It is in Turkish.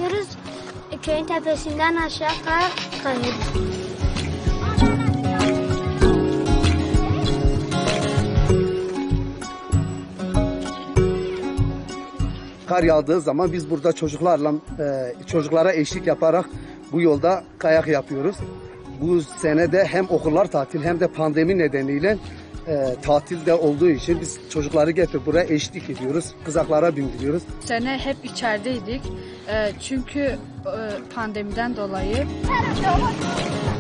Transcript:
yapıyoruz. Köyün tepesinden aşağı kayıyoruz. Kar yağdığı zaman biz burada çocuklara eşlik yaparak bu yolda kayak yapıyoruz. Bu sene de hem okullar tatil hem de pandemi nedeniyle tatilde olduğu için biz çocukları getirip buraya eşlik ediyoruz. Kızaklara bindiriyoruz. Bu sene hep içerideydik. Çünkü pandemiden dolayı.